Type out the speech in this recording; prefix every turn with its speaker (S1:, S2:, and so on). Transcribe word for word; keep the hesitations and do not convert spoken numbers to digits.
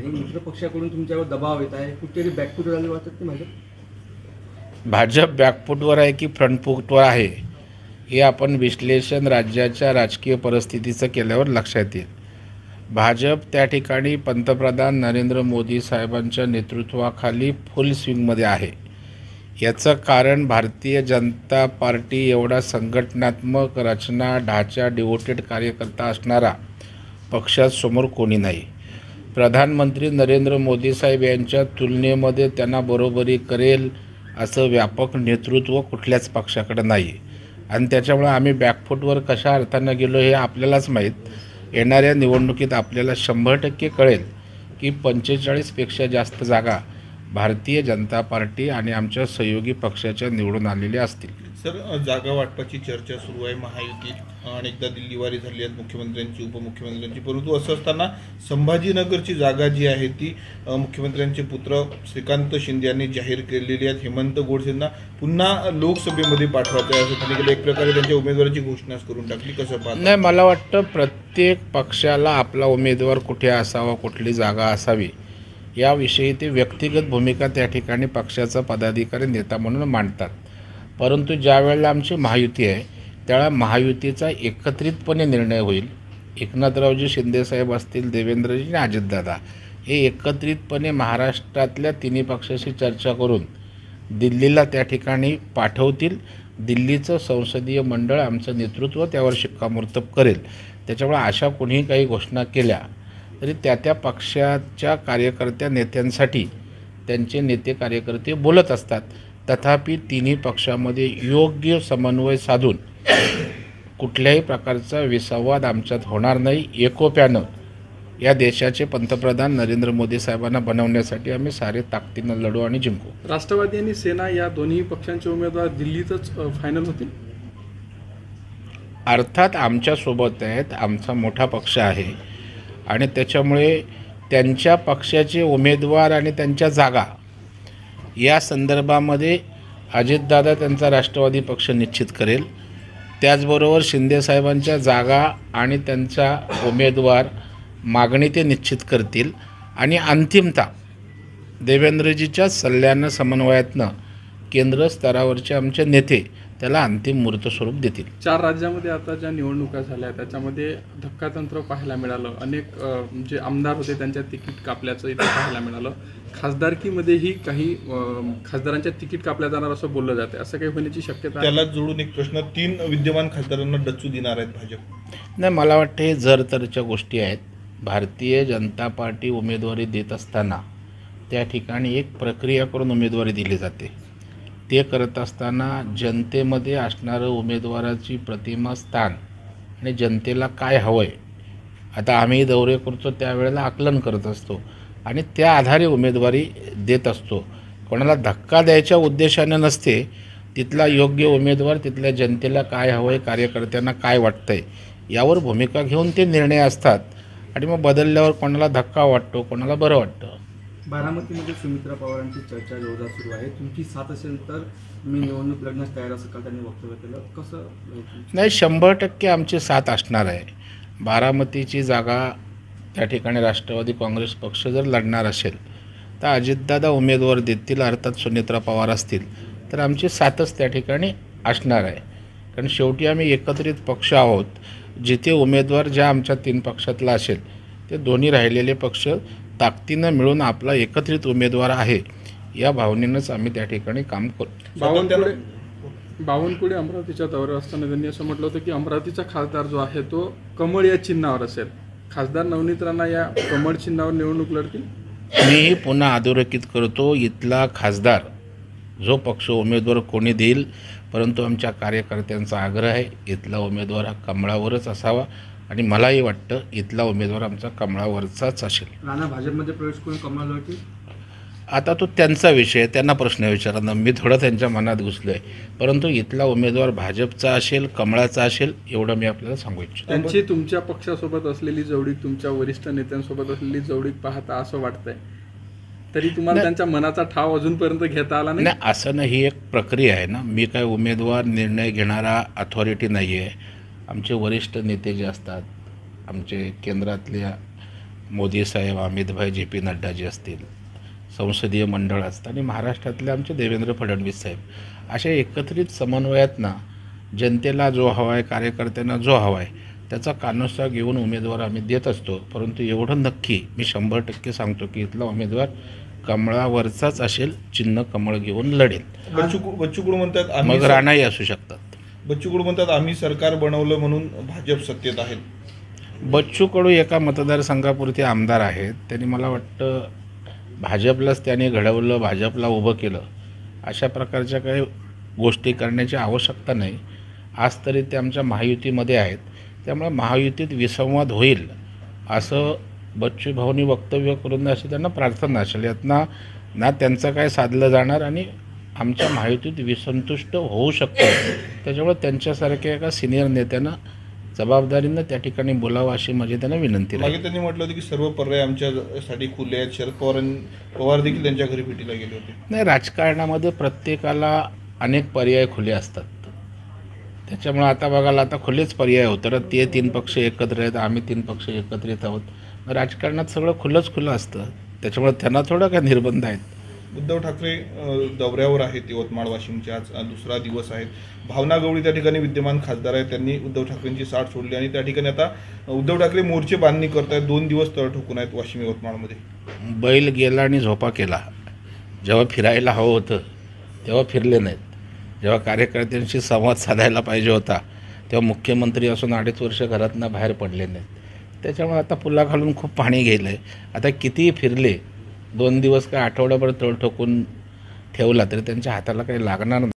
S1: मित्र पक्षाकडून तुमच्यावर दबाव येत आहे, कुठेतरी बॅकफूट झाले वाटत की भाजप
S2: भाजप बॅकफूटवर आहे की फ्रंटफूटवर आहे हे आपण विश्लेषण राज्याच्या राजकीय परिस्थितीचं केल्यावर लक्षात येईल. भाजप त्या ठिकाणी पंतप्रधान नरेंद्र मोदी साहेबांच्या नेतृत्वाखाली फुल स्विंगमध्ये आहे. याचं कारण भारतीय जनता पार्टी एवढा संघटनात्मक रचना ढाचा डिवोटेड कार्यकर्ता असणारा पक्षासमोर कोणी नाही. प्रधानमंत्री नरेंद्र मोदी साहेब यांच्या तुलनेमध्ये त्यांना बरोबरी करेल असं व्यापक नेतृत्व कुठल्याच पक्षाकडे नाही. आणि त्याच्यामुळे आम्ही बॅकफूटवर कशा अर्थानं गेलो हे आपल्यालाच माहीत. येणाऱ्या निवडणुकीत आपल्याला शंभर टक्के कळेल की पंचेचाळीसपेक्षा जास्त जागा भारतीय जनता पार्टी आणि आमच्या सहयोगी पक्षाच्या निवडून आलेल्या असतील.
S3: सर, जागा वाटपाची चर्चा सुरू आहे महायुतीत. अनेकदा दिल्लीवारी झाली आहेत मुख्यमंत्र्यांची, उपमुख्यमंत्र्यांची. परंतु असं असताना संभाजीनगरची जागा जी आहे ती मुख्यमंत्र्यांचे पुत्र श्रीकांत शिंदे यांनी जाहीर केलेली आहेत. हेमंत गोडसेंना पुन्हा लोकसभेमध्ये पाठवायचं आहे असं त्यांनी एक प्रकारे त्यांच्या उमेदवाराची घोषणाच करून टाकली. कसं पाहता?
S2: नाही, मला वाटतं प्रत्येक पक्षाला आपला उमेदवार कुठे असावा, कुठली जागा असावी याविषयी ते व्यक्तिगत भूमिका त्या ठिकाणी पक्षाचा पदाधिकारी नेता म्हणून मांडतात. परंतु ज्या वेळेला आमची महायुती आहे त्यावेळेला महायुतीचा एकत्रितपणे निर्णय होईल. एकनाथरावजी शिंदेसाहेब असतील, देवेंद्रजी आणि अजितदादा हे एकत्रितपणे महाराष्ट्रातल्या तिन्ही पक्षाशी चर्चा करून दिल्लीला त्या ठिकाणी पाठवतील. दिल्लीचं संसदीय मंडळ आमचं नेतृत्व त्यावर शिक्कामोर्तब करेल. त्याच्यामुळे अशा कोणीही काही घोषणा केल्या तरी त्या त्या पक्षाच्या कार्यकर्त्या नेत्यांसाठी त्यांचे नेते कार्यकर्ते बोलत असतात. तथापि तिन्ही पक्षामध्ये योग्य समन्वय साधून कुठल्याही प्रकारचा विसंवाद आमच्यात होणार नाही. एकोप्यानं या देशाचे पंतप्रधान नरेंद्र मोदी साहेबांना बनवण्यासाठी आम्ही सारे ताकदीनं लढू आणि जिंकू.
S1: राष्ट्रवादी आणि सेना या दोन्ही पक्षांचे उमेदवार दिल्लीतच फायनल होतील.
S2: अर्थात आमच्यासोबत आहेत, आमचा मोठा पक्ष आहे आणि त्याच्यामुळे त्यांच्या पक्षाचे उमेदवार आणि त्यांच्या जागा या संदर्भामध्ये अजितदादा त्यांचा राष्ट्रवादी पक्ष निश्चित करेल. त्याचबरोबर शिंदेसाहेबांच्या जागा आणि त्यांचा उमेदवार मागणी ते निश्चित करतील आणि अंतिमतः देवेंद्रजीच्या सल्ल्यानं समन्वयातनं केंद्र स्तरावरचे आमचे नेते त्याला अंतिम मूर्त स्वरूप देतील.
S1: चार राज्यामध्ये आता ज्या निवडणुका झाल्या त्याच्यामध्ये धक्कातंत्र पाहायला मिळालं. अनेक जे आमदार होते त्यांच्या तिकीट कापल्याचं इथे पाहायला मिळालं. खासदारकीमध्येही काही खासदारांच्या तिकीट कापल्या जाणार असं बोललं जाते. असं काही होण्याची शक्यता?
S3: त्याला जोडून एक प्रश्न, तीन विद्यमान खासदारांना डच्चू देणार आहेत भाजप?
S2: नाही, मला वाटतं हे जर तरच्या गोष्टी आहेत. भारतीय जनता पार्टी उमेदवारी देत असताना त्या ठिकाणी एक प्रक्रिया करून उमेदवारी दिली जाते. ते करत असताना जनतेमध्ये असणारं उमेदवाराची प्रतिमा, स्थान आणि जनतेला काय हवं आहे, आता आम्ही दौरे करतो त्यावेळेला आकलन करत असतो आणि त्या आधारे उमेदवारी देत असतो. कोणाला धक्का द्यायच्या उद्देशानं नसते. तिथला योग्य उमेदवार तिथल्या जनतेला काय हवं आहे, कार्यकर्त्यांना काय वाटतं आहे यावर भूमिका घेऊन ते निर्णय असतात आणि मग बदलल्यावर कोणाला धक्का वाटतो, कोणाला बरं वाटतं.
S1: बारामतीमध्ये सुमित्रा पवारांची चर्चा जोरदार सुरू आहे. तुमची साथ असेल तर मी निवडणूक लढण्यास तयार असं काल त्यांनी वक्तव्य केलं. कसं?
S2: नाही, शंभर टक्के आमची साथ असणार आहे. बारामतीची जागा त्या ठिकाणी राष्ट्रवादी काँग्रेस पक्ष जर लढणार असेल तर अजितदादा उमेदवार देतील, अर्थात सुमित्रा पवार असतील तर आमची साथच त्या ठिकाणी असणार आहे. कारण शेवटी आम्ही एकत्रित पक्ष आहोत. जिथे उमेदवार ज्या आमच्या तीन पक्षातला असेल ते दोन्ही राहिलेले पक्ष ताकदीनं मिळून आपला एकत्रित उमेदवार आहे या भावनेनंच आम्ही त्या ठिकाणी काम करू.
S1: बावनकुळे बावनकुळे अमरावतीच्या दौऱ्यावर असताना त्यांनी असं म्हटलं होतं की अमरावतीचा खासदार जो आहे तो कमळ या चिन्हावर असेल. खासदार नवनीत राणा या कमळ चिन्हावर निवडणूक लढतील.
S2: मी पुन्हा अधोरेखित करतो, इथला खासदार जो पक्ष उमेदवार कोणी देईल, परंतु आमच्या कार्यकर्त्यांचा आग्रह आहे इथला उमेदवार हा कमळावरच असावा आणि मलाही वाटतं इथला उमेदवार आमचा कमळावरचाच असेल.
S1: राणा भाजपमध्ये प्रवेश करून कमळ लढतील.
S2: आता तो त्यांचा विषय, त्यांना प्रश्न विचारणं, मी थोडं त्यांच्या मनात घुसलो आहे. परंतु इथला उमेदवार भाजपचा असेल, कमळाचा असेल एवढं मी आपल्याला सांगू इच्छितो.
S1: त्यांची तुमच्या पक्षासोबत असलेली जवळीक, तुमच्या वरिष्ठ नेत्यांसोबत असलेली जवळीक पाहता असं वाटतंय तरी तुम्हाला त्यांच्या मनाचा ठाव अजूनपर्यंत घेता आला नाही?
S2: नाही, असं नाही, ही एक प्रक्रिया आहे ना. मी काय उमेदवार निर्णय घेणारा अथॉरिटी नाही आहे. आमचे वरिष्ठ नेते जे असतात, आमचे केंद्रातल्या मोदी साहेब, अमितभाई, जे पी नड्डाजी असतील, संसदीय मंडळ असतं आणि महाराष्ट्रातले आमचे देवेंद्र फडणवीस साहेब, अशा एकत्रित समन्वयातनं जनतेला जो हवा आहे, कार्यकर्त्यांना जो हवा आहे त्याचा कानोसा घेऊन उमेदवार आम्ही देत असतो. परंतु एवढं नक्की मी शंभर टक्के सांगतो की इथला उमेदवार कमळावरचाच असेल, चिन्ह कमळ घेऊन लढेल.
S3: बच्चू बच्चू कडू म्हणतात आम्ही
S2: मग राणाही असू शकतात.
S3: बच्चू कडू म्हणतात आम्ही सरकार बनवलं म्हणून भाजप सत्तेत आहेत.
S2: बच्चू कडू एका मतदारसंघापुरते आमदार आहेत. त्यांनी मला वाटतं भाजपलाच त्याने घडवलं, भाजपला उभं केलं, अशा प्रकारच्या काही गोष्टी करण्याची आवश्यकता नाही. आज तरी ते आमच्या महायुतीमध्ये आहेत, त्यामुळे महायुतीत विसंवाद होईल असं बच्चू भाऊनी वक्तव्य करून अशी त्यांना प्रार्थना असेल. यातना ना त्यांचं काय साधलं जाणार आणि आमच्या महायुतीत विसंतुष्ट होऊ शकतं. त्याच्यामुळे त्यांच्यासारख्या एका सिनियर नेत्यानं जबाबदारीनं त्या ठिकाणी बोलावं अशी माझी त्यांना विनंती
S3: मागे
S2: राहील.
S3: त्यांनी म्हटलं होतं की सर्व पर्याय आमच्यासाठी खुले आहेत. शरद पवार पवार देखील त्यांच्या घरी भेटीला गेले होते.
S2: नाही, राजकारणामध्ये प्रत्येकाला अनेक पर्याय खुले असतात. त्याच्यामुळे आता बघायला आता खुलेच पर्याय होतं. तर ते तीन पक्ष एकत्र आहेत, आम्ही तीन पक्ष एकत्रित आहोत. राजकारणात सगळं खुलंच खुलं असतं. त्याच्यामुळे त्यांना थोडं काय निर्बंध आहेत.
S3: उद्धव ठाकरे अ, दौऱ्यावर आहेत यवतमाळ वाशिमचे. आज अ, दुसरा दिवस आहे. भावना गवळी त्या ठिकाणी विद्यमान खासदार आहेत. त्यांनी उद्धव ठाकरेंची साथ सोडली आणि त्या ठिकाणी आता उद्धव ठाकरे मोर्चे बांधणी करत आहेत. दोन दिवस तळ ठोकून आहेत वाशिम यवतमाळमध्ये.
S2: बैल गेला आणि झोपा केला. जेव्हा फिरायला हवं होतं तेव्हा फिरले नाहीत. जेव्हा कार्यकर्त्यांशी संवाद साधायला पाहिजे होता तेव्हा मुख्यमंत्री असून अडीच वर्ष घरातनं बाहेर पडले नाहीत. त्याच्यामुळे आता पुला घालून खूप पाणी गेलं आहे. आता कितीही फिरले, दोन दिवस काय आठवड्याभर तळ ठोकून ठेवला तरी त्यांच्या हाताला काही लागणार नाही.